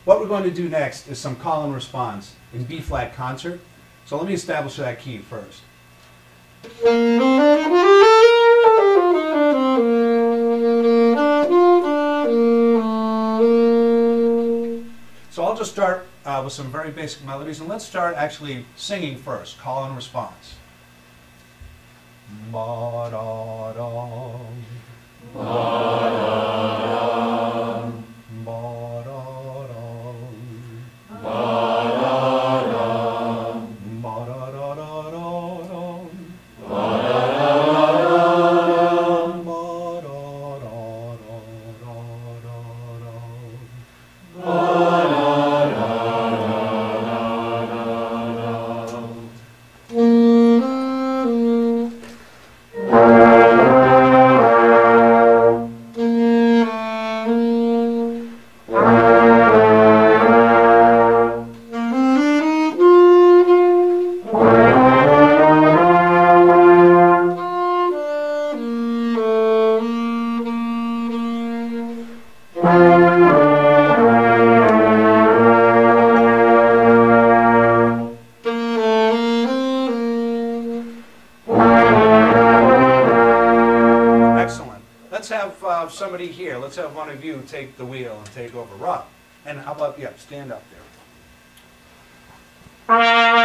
What we're going to do next is some call and response in B flat concert. So let me establish that key first. So I'll just start with some very basic melodies, and let's start actually singing first, call and response. Ba-da-da, ba-da-da, ba-da-da, ba-da-da, ba-da-da-da-da, somebody here, let's have one of you take the wheel and take over. Rob, and how about, yeah, stand up there.